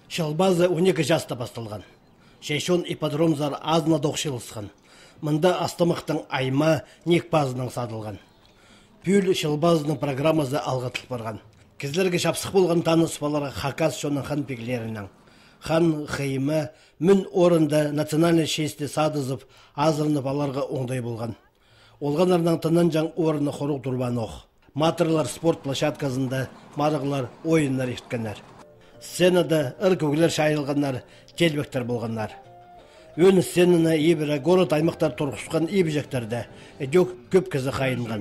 Шылбазы 12 жаста басталған. Шешон ипподромзар азына доқшылысқан. Мында астамықтың айма некпазының садылған. Пүл шылбазының программазы алғатылып барған. Кезлерге шапсық болған таныс баларға хакас шоның хан пеглерінің. Хан қиымы мүн орында национальный шесте садызып, азырынып аларға оңдай болған. Олғанарынан тынан жаң орыны қоруқ тұрбан оқ. Матырлар спорт площадкасында марығылар ойынлар ешткенлер. Сценада ыр-көгілер шайылғанлар, телбектер болғанлар. Өн сценаны ебірі город аймақтар тұрғысқан ебежектерді өдек көп кезі қайынған.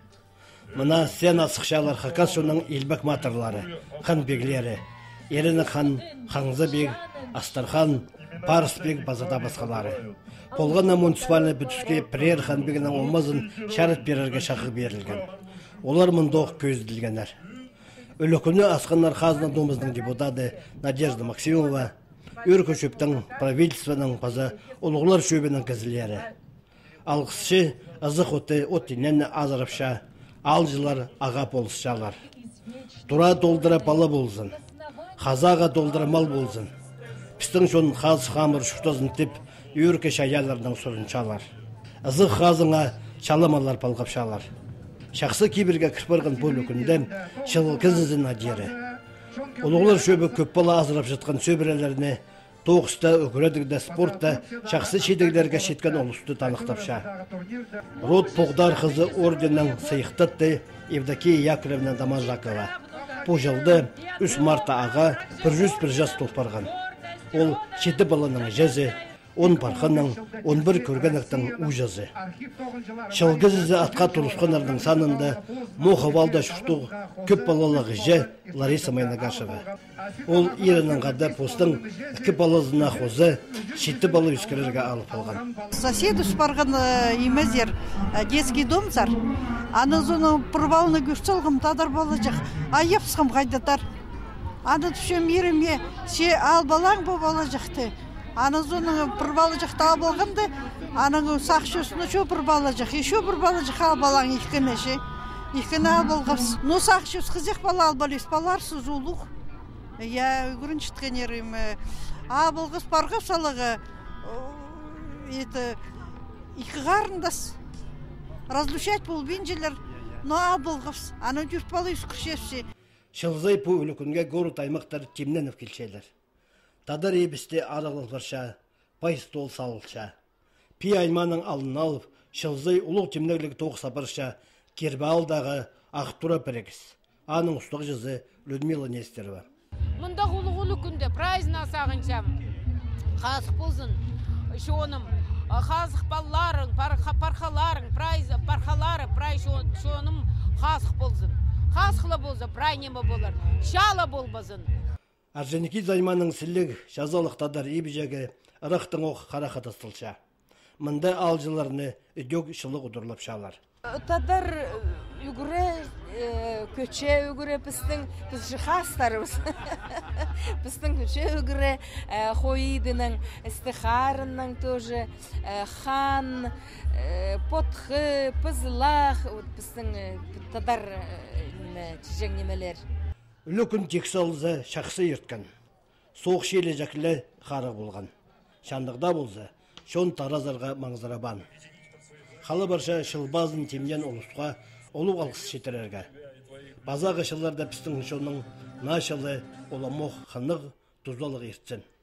Мына сцена сықшалар хакас шоның елбек матырлары, хан беглері, Ерені хан, Хаңзы бек, Астархан, Парс бек базада басқалары. Полғана муниципальный бүтіске Пірер хан бегінің олмазын шәріт берерге шақы берілген. Олар мұндоқ көзділгенер. Өлікіні асқанлар қазына домыздың депутаты Надежда Максимова, Үркөшөптің правительствоның база олғылар шөбінің кізілері. Алғысшы азық оты оттенен азырапша, алжылар аға болысшалар. Тұра толдыра бала болсын. Қазаға долдыра мал болсын. Пістің шон қаз қамыр шүқтазын тіп, үйірке шаяларының сұрын чалар. Азық қазыңа чаламалар палғапшалар. Шақсы кейбірге кірпарған бұл өкінден шыл кізізін адері. Олығылар шөбі көп бала азырап жатқан сөбірелеріне тоғыста, өкіредігді спортта шақсы шедігілерге шеткен олысты танықтапша. Род Поғдар қызы орденнің сыйықтатты Евдокия Яковлевна Дамажакова. Бұл жылды 3 марта аға 101 жас толпарған. Ол 7 баланың жазы, 10 парқанның, 11 көргеніктің ұжазы. Шылғызызы атқа тұрысқанардың санында Моқавалда шүртуғ көп балалығы жә Лариса Майнагашева. Ол ерінің ғада постың 2 балазына қозы 7 бала үскерерге алып алған. Соседус барған емезер детский дом зар. Аны зоны пұрбалыны көшталғым тадар балы жақ. Айыпсқым қайдатар. Аны түшем ереме се ал балаң бұл бала жақты. Аны зоны пұрбалы жақта ал болғымды. Аның сақшысыны шо пұрбалы жақ. Ешо пұрбалы жақ ал балаң екені ше. Екені ал болғыз. Но сақшыс қызық бала ал балес баларсы зулуқ. Я үгірін шыткен ерім. Ал болғыз парға салығы. Екі ғарындас. Разлучать бұл бенжелер, но ал болғыз. Аны жүрт балы үскіршепсе. Шылзай по үлікінге город аймақтар темненіп келшелер. Тадар ебісте арағылық барша, пай стол салылша. Пи айманың алын алып, шылзай ұлық темнеглігі тоғы сапарша, кербі алдағы ақтура пірекіс. Аның ұстық жүзі Людмила Нестерова. Мұнда ұлы күнде праздна сағыншам, қасық болсын, шоным, қасық балларың, парқаларың, парқалары, шоным қасық болсын. Қасықлы болсын, прайнемі болыр, шалы болбасын. Арженеки займаның сілік жазалықтадар ебежегі ұрықтың оқ қарақат астылша. Мұнда алжыларыны үдек шылық ұдырлап шалар. Тадар үгіре, көче үгіре пістің жихастарымыз. Пістің көче үгіре қойидының, істіқарының тоже, хан, потқы, пызылақ, пістің тадар чижен немелер. Үлікін тексалызы шақсы ерткен. Соқ шелі жәкілі қарық болған. Шандықда болса, шон таразарға маңзарабан. Қалы барша шылбазын темден олысқа, олу алқыс шетерерге. Базағы шылларда пістің шоның нашылы, оламоқ, қанық, тұздалық ертсін.